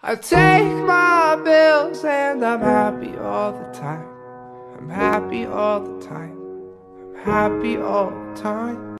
I take my bills and I'm happy all the time. I'm happy all the time. I'm happy all the time.